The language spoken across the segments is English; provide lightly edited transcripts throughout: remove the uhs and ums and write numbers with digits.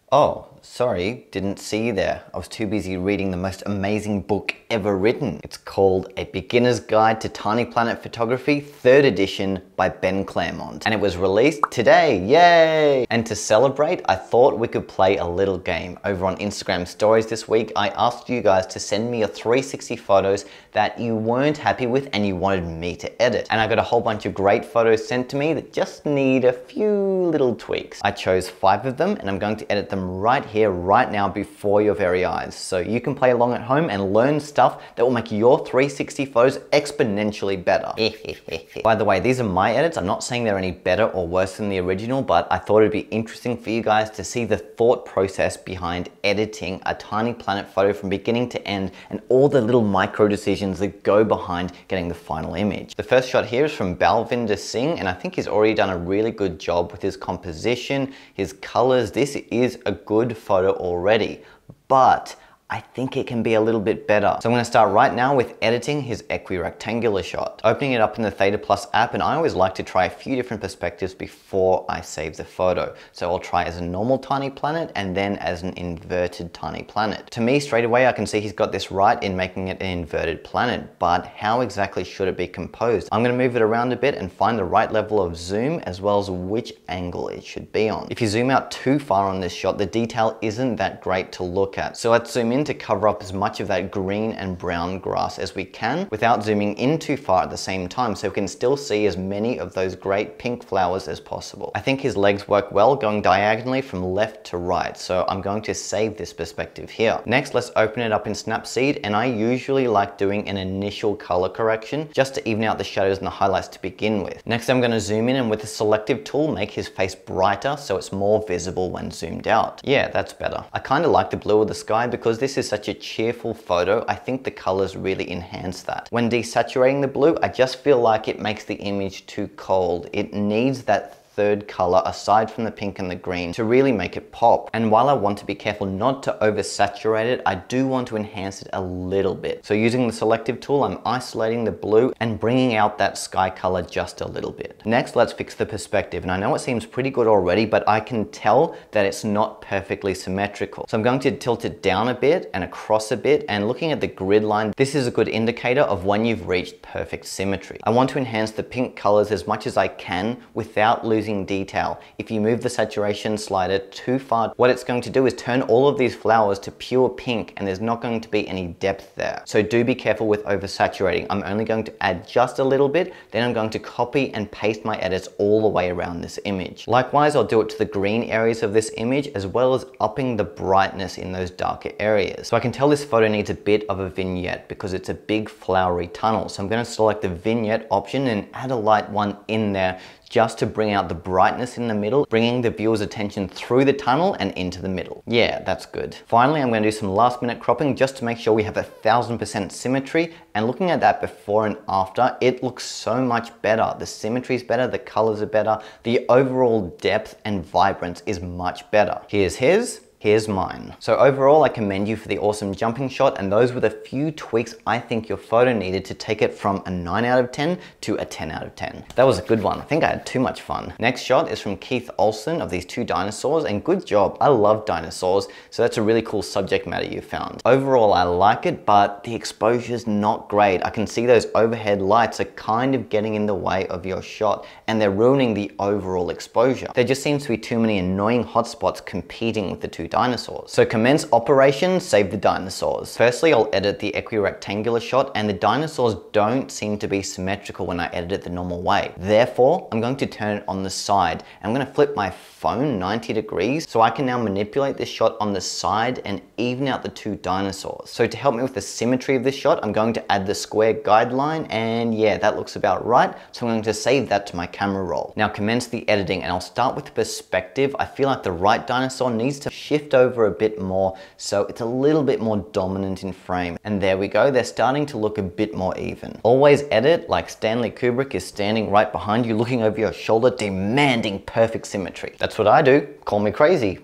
Oh, sorry, didn't see you there. I was too busy reading the most amazing book ever written. It's called A Beginner's Guide to Tiny Planet Photography, 3rd edition by Ben Claremont. And it was released today, yay! And to celebrate, I thought we could play a little game. Over on Instagram stories this week, I asked you guys to send me your 360 photos that you weren't happy with and you wanted me to edit. And I got a whole bunch of great photos sent to me that just need a few little tweaks. I chose 5 of them and I'm going to edit them right here, right now, before your very eyes. So you can play along at home and learn stuff that will make your 360 photos exponentially better. By the way, these are my edits. I'm not saying they're any better or worse than the original, but I thought it'd be interesting for you guys to see the thought process behind editing a tiny planet photo from beginning to end and all the little micro decisions that go behind getting the final image. The first shot here is from Balvinder Singh, and I think he's already done a really good job with his composition, his colors. This is a good photo already, but I think it can be a little bit better. So I'm going to start right now with editing his equirectangular shot. Opening it up in the Theta Plus app, and I always like to try a few different perspectives before I save the photo. So I'll try as a normal tiny planet and then as an inverted tiny planet. To me, straight away, I can see he's got this right in making it an inverted planet, but how exactly should it be composed? I'm going to move it around a bit and find the right level of zoom as well as which angle it should be on. If you zoom out too far on this shot, the detail isn't that great to look at. So let's zoom in to cover up as much of that green and brown grass as we can without zooming in too far at the same time, so we can still see as many of those great pink flowers as possible. I think his legs work well going diagonally from left to right, so I'm going to save this perspective here. Next, let's open it up in Snapseed, and I usually like doing an initial color correction just to even out the shadows and the highlights to begin with. Next, I'm going to zoom in and with the selective tool make his face brighter so it's more visible when zoomed out. Yeah, that's better. I kind of like the blue of the sky because this is such a cheerful photo. I think the colors really enhance that. When desaturating the blue, I just feel like it makes the image too cold. It needs that third color aside from the pink and the green to really make it pop. And while I want to be careful not to oversaturate it, I do want to enhance it a little bit. So using the selective tool, I'm isolating the blue and bringing out that sky color just a little bit. Next, let's fix the perspective. And I know it seems pretty good already, but I can tell that it's not perfectly symmetrical. So I'm going to tilt it down a bit and across a bit, and looking at the grid line, this is a good indicator of when you've reached perfect symmetry. I want to enhance the pink colors as much as I can without losing detail. If you move the saturation slider too far, what it's going to do is turn all of these flowers to pure pink, and there's not going to be any depth there. So do be careful with oversaturating. I'm only going to add just a little bit, then I'm going to copy and paste my edits all the way around this image. Likewise, I'll do it to the green areas of this image as well as upping the brightness in those darker areas. So I can tell this photo needs a bit of a vignette because it's a big flowery tunnel. So I'm going to select the vignette option and add a light one in there just to bring out the brightness in the middle, bringing the viewer's attention through the tunnel and into the middle. Yeah, that's good. Finally, I'm going to do some last minute cropping just to make sure we have 1000% symmetry, and looking at that before and after, it looks so much better. The symmetry is better, the colors are better, the overall depth and vibrance is much better. Here's his. Here's mine. So overall, I commend you for the awesome jumping shot, and those were the few tweaks I think your photo needed to take it from a 9 out of 10 to a 10 out of 10. That was a good one. I think I had too much fun. Next shot is from Keith Olsen of these 2 dinosaurs, and good job. I love dinosaurs, so that's a really cool subject matter you found. Overall, I like it, but the exposure's not great. I can see those overhead lights are kind of getting in the way of your shot, and they're ruining the overall exposure. There just seems to be too many annoying hotspots competing with the 2 dinosaurs. So commence operation save the dinosaurs. Firstly, I'll edit the equirectangular shot, and the dinosaurs don't seem to be symmetrical when I edit it the normal way. Therefore, I'm going to turn it on the side. I'm going to flip my phone 90 degrees so I can now manipulate this shot on the side and even out the 2 dinosaurs. So to help me with the symmetry of this shot, I'm going to add the square guideline, and yeah, that looks about right. So I'm going to save that to my camera roll. Now commence the editing, and I'll start with the perspective. I feel like the right dinosaur needs to shift over a bit more so it's a little bit more dominant in frame. And there we go, they're starting to look a bit more even. Always edit like Stanley Kubrick is standing right behind you looking over your shoulder demanding perfect symmetry. That's what I do. Call me crazy.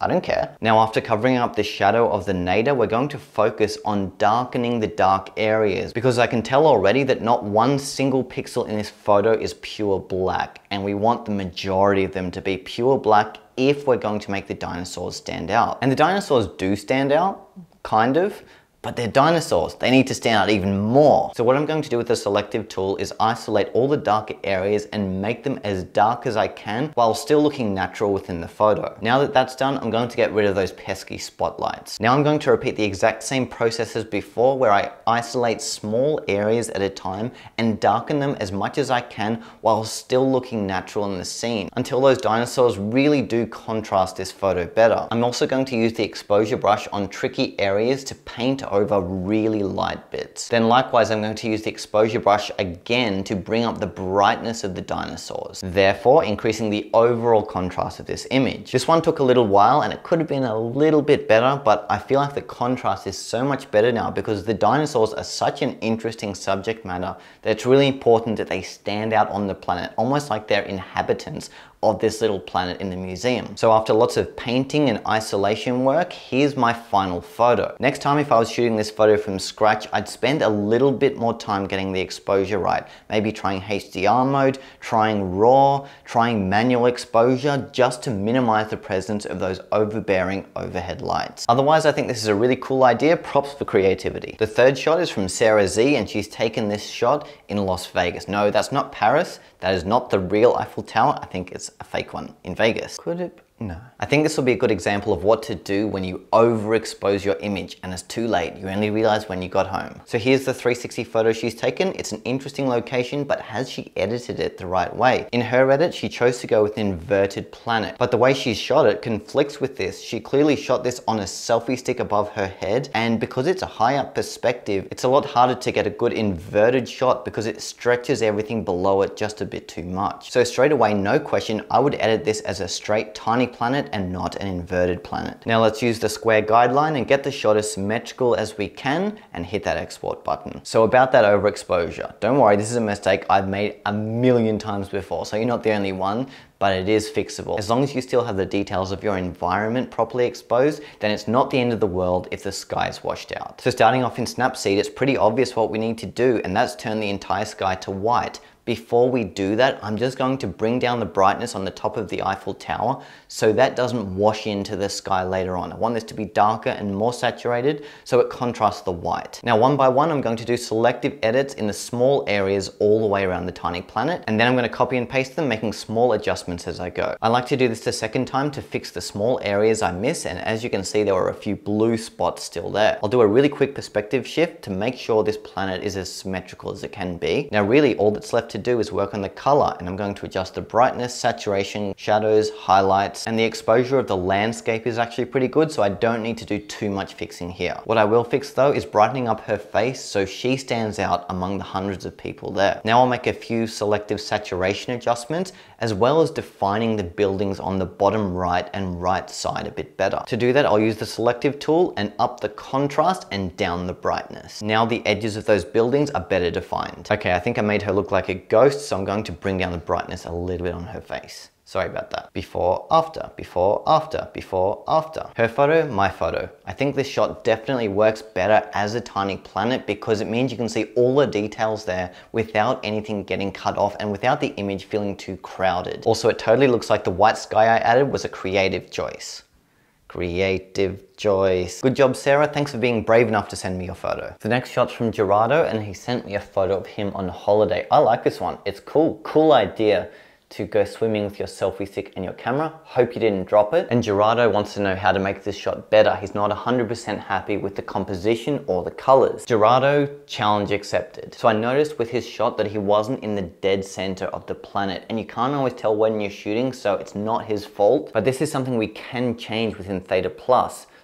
I don't care. Now, after covering up the shadow of the nadir, we're going to focus on darkening the dark areas, because I can tell already that not one single pixel in this photo is pure black, and we want the majority of them to be pure black if we're going to make the dinosaurs stand out. And the dinosaurs do stand out, kind of, but they're dinosaurs. They need to stand out even more. So what I'm going to do with the selective tool is isolate all the darker areas and make them as dark as I can while still looking natural within the photo. Now that that's done, I'm going to get rid of those pesky spotlights. Now I'm going to repeat the exact same process as before, where I isolate small areas at a time and darken them as much as I can while still looking natural in the scene, until those dinosaurs really do contrast this photo better. I'm also going to use the exposure brush on tricky areas to paint over really light bits. Then likewise, I'm going to use the exposure brush again to bring up the brightness of the dinosaurs, therefore increasing the overall contrast of this image. This one took a little while and it could have been a little bit better, but I feel like the contrast is so much better now because the dinosaurs are such an interesting subject matter that it's really important that they stand out on the planet, almost like they're inhabitants of this little planet in the museum. So after lots of painting and isolation work, here's my final photo. Next time, if I was shooting this photo from scratch, I'd spend a little bit more time getting the exposure right. Maybe trying HDR mode, trying RAW, trying manual exposure, just to minimize the presence of those overbearing overhead lights. Otherwise, I think this is a really cool idea. Props for creativity. The third shot is from Sarah Z, and she's taken this shot in Las Vegas. No, that's not Paris. That is not the real Eiffel Tower. I think it's a fake one in Vegas. Could it? No. I think this will be a good example of what to do when you overexpose your image and it's too late. You only realize when you got home. So here's the 360 photo she's taken. It's an interesting location, but has she edited it the right way? In her edit, she chose to go with an inverted planet, but the way she's shot it conflicts with this. She clearly shot this on a selfie stick above her head, and because it's a high up perspective, it's a lot harder to get a good inverted shot because it stretches everything below it just a bit too much. So straight away, no question, I would edit this as a straight tiny planet and not an inverted planet. Now let's use the square guideline and get the shot as symmetrical as we can and hit that export button. So about that overexposure, don't worry, this is a mistake I've made a million times before, so you're not the only one, but it is fixable. As long as you still have the details of your environment properly exposed, then it's not the end of the world if the sky is washed out. So starting off in Snapseed, it's pretty obvious what we need to do, and that's turn the entire sky to white. Before we do that, I'm just going to bring down the brightness on the top of the Eiffel Tower so that doesn't wash into the sky later on. I want this to be darker and more saturated so it contrasts the white. Now, one by one, I'm going to do selective edits in the small areas all the way around the tiny planet, and then I'm going to copy and paste them, making small adjustments as I go. I like to do this the second time to fix the small areas I miss, and as you can see, there were a few blue spots still there. I'll do a really quick perspective shift to make sure this planet is as symmetrical as it can be. Now, really, all that's left to do is work on the color, and I'm going to adjust the brightness, saturation, shadows, highlights, and the exposure of the landscape is actually pretty good, so I don't need to do too much fixing here. What I will fix though is brightening up her face so she stands out among the hundreds of people there. Now I'll make a few selective saturation adjustments as well as defining the buildings on the bottom right and right side a bit better. To do that, I'll use the selective tool and up the contrast and down the brightness. Now the edges of those buildings are better defined. Okay, I think I made her look like a ghost, so I'm going to bring down the brightness a little bit on her face. Sorry about that. Before, after, before, after, before, after. Her photo, my photo. I think this shot definitely works better as a tiny planet because it means you can see all the details there without anything getting cut off and without the image feeling too crowded. Also, it totally looks like the white sky I added was a creative choice. Creative choice. Good job, Sarah. Thanks for being brave enough to send me your photo. The next shot's from Gerardo, and he sent me a photo of him on holiday. I like this one. It's cool. Cool idea to go swimming with your selfie stick and your camera. Hope you didn't drop it. And Gerardo wants to know how to make this shot better. He's not 100% happy with the composition or the colors. Gerardo, challenge accepted. So I noticed with his shot that he wasn't in the dead center of the planet, and you can't always tell when you're shooting, so it's not his fault. But this is something we can change within Theta Plus.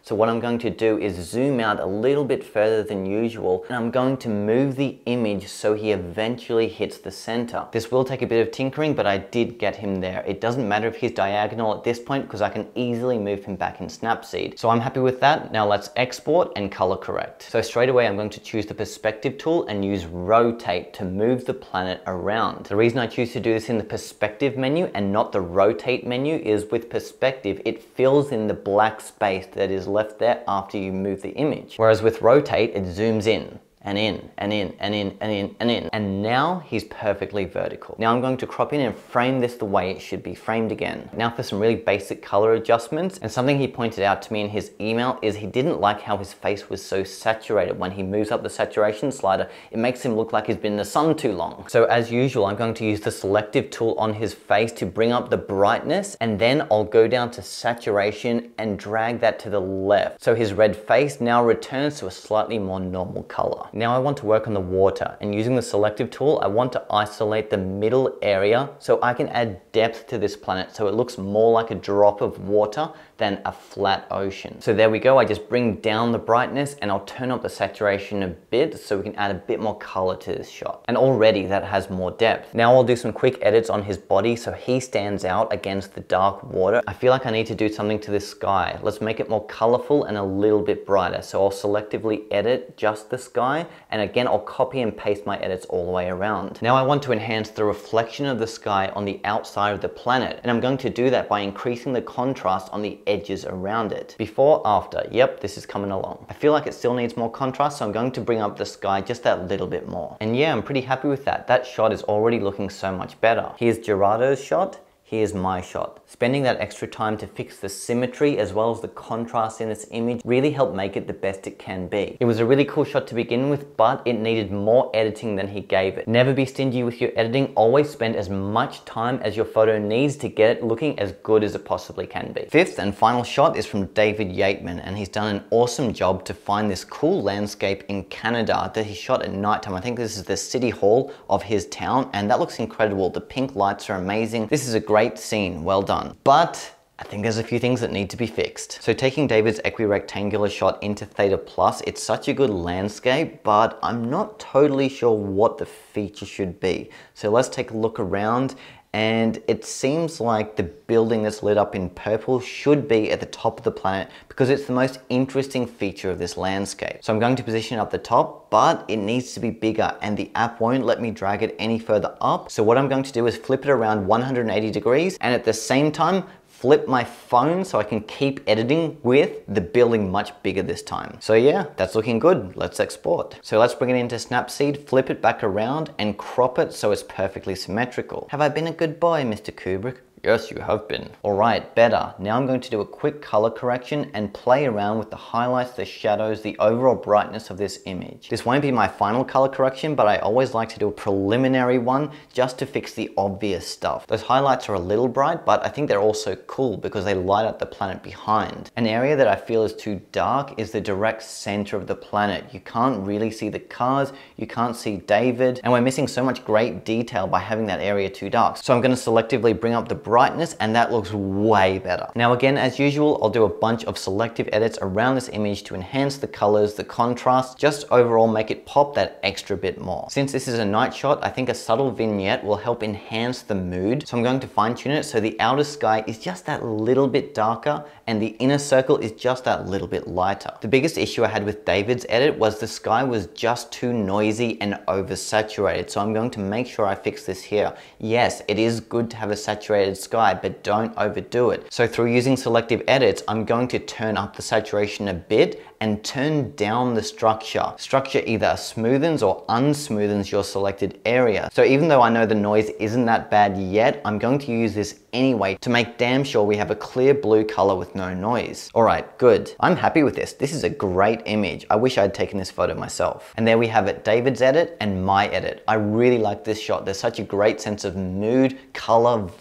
So what I'm going to do is zoom out a little bit further than usual, and I'm going to move the image so he eventually hits the center. This will take a bit of tinkering, but I did get him there. It doesn't matter if he's diagonal at this point because I can easily move him back in Snapseed. So I'm happy with that. Now let's export and color correct. So straight away I'm going to choose the perspective tool and use rotate to move the planet around. The reason I choose to do this in the perspective menu and not the rotate menu is with perspective, it fills in the black space that is left there after you move the image. Whereas with rotate, it zooms in. And in, and in, and in, and in, and in. And now he's perfectly vertical. Now I'm going to crop in and frame this the way it should be framed again. Now for some really basic color adjustments, and something he pointed out to me in his email is he didn't like how his face was so saturated. When he moves up the saturation slider, it makes him look like he's been in the sun too long. So as usual, I'm going to use the selective tool on his face to bring up the brightness, and then I'll go down to saturation and drag that to the left. So his red face now returns to a slightly more normal color. Now I want to work on the water, and using the selective tool, I want to isolate the middle area so I can add depth to this planet so it looks more like a drop of water than a flat ocean. So there we go, I just bring down the brightness and I'll turn up the saturation a bit so we can add a bit more color to this shot. And already that has more depth. Now I'll do some quick edits on his body so he stands out against the dark water. I feel like I need to do something to this sky. Let's make it more colorful and a little bit brighter. So I'll selectively edit just the sky, and again I'll copy and paste my edits all the way around. Now I want to enhance the reflection of the sky on the outside of the planet, and I'm going to do that by increasing the contrast on the edges around it. Before, after, yep, this is coming along. I feel like it still needs more contrast, so I'm going to bring up the sky just that little bit more. And yeah, I'm pretty happy with that. That shot is already looking so much better. Here's Gerardo's shot. Here's my shot. Spending that extra time to fix the symmetry as well as the contrast in this image really helped make it the best it can be. It was a really cool shot to begin with, but it needed more editing than he gave it. Never be stingy with your editing. Always spend as much time as your photo needs to get it looking as good as it possibly can be. Fifth and final shot is from David Yateman, and he's done an awesome job to find this cool landscape in Canada that he shot at nighttime. I think this is the city hall of his town, and that looks incredible. The pink lights are amazing. This is a great scene, well done. But I think there's a few things that need to be fixed. So taking David's equirectangular shot into Theta Plus, it's such a good landscape, but I'm not totally sure what the feature should be. So let's take a look around, and it seems like the building that's lit up in purple should be at the top of the planet because it's the most interesting feature of this landscape. So I'm going to position it up the top, but it needs to be bigger, and the app won't let me drag it any further up. So what I'm going to do is flip it around 180 degrees, and at the same time, flip my phone so I can keep editing with the building much bigger this time. So yeah, that's looking good. Let's export. So let's bring it into Snapseed, flip it back around and crop it so it's perfectly symmetrical. Have I been a good boy, Mr. Kubrick? Yes, you have been. All right, better. Now I'm going to do a quick color correction and play around with the highlights, the shadows, the overall brightness of this image. This won't be my final color correction, but I always like to do a preliminary one just to fix the obvious stuff. Those highlights are a little bright, but I think they're also cool because they light up the planet behind. An area that I feel is too dark is the direct center of the planet. You can't really see the cars, you can't see David, and we're missing so much great detail by having that area too dark. So I'm going to selectively bring up the brightness, and that looks way better. Now again, as usual, I'll do a bunch of selective edits around this image to enhance the colors, the contrast, just overall make it pop that extra bit more. Since this is a night shot, I think a subtle vignette will help enhance the mood. So I'm going to fine tune it so the outer sky is just that little bit darker and the inner circle is just that little bit lighter. The biggest issue I had with David's edit was the sky was just too noisy and oversaturated. So I'm going to make sure I fix this here. Yes, it is good to have a saturated sky, but don't overdo it. So through using selective edits, I'm going to turn up the saturation a bit and turn down the structure. Structure either smoothens or unsmoothens your selected area. So even though I know the noise isn't that bad yet, I'm going to use this anyway to make damn sure we have a clear blue color with no noise. All right, good. I'm happy with this. This is a great image. I wish I'd taken this photo myself. And there we have it, David's edit and my edit. I really like this shot. There's such a great sense of mood, color, vibrance,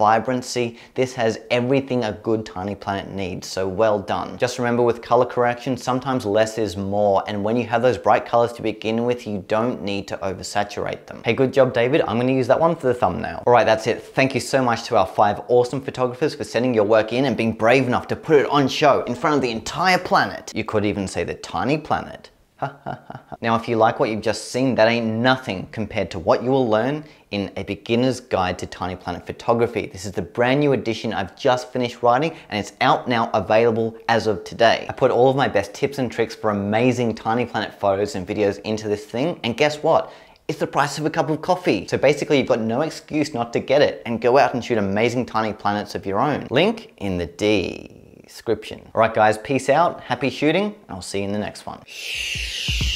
transparency. This has everything a good tiny planet needs, so well done. Just remember with color correction, sometimes less is more, and when you have those bright colors to begin with, you don't need to oversaturate them. Hey, good job, David. I'm gonna use that one for the thumbnail. All right, that's it. Thank you so much to our 5 awesome photographers for sending your work in and being brave enough to put it on show in front of the entire planet. You could even say the tiny planet. Now, if you like what you've just seen, that ain't nothing compared to what you will learn in A Beginner's Guide to Tiny Planet Photography. This is the brand new edition I've just finished writing, and it's out now, available as of today. I put all of my best tips and tricks for amazing tiny planet photos and videos into this thing, and guess what? It's the price of a cup of coffee. So basically, you've got no excuse not to get it and go out and shoot amazing tiny planets of your own. Link in the description. All right, guys, peace out, happy shooting, and I'll see you in the next one.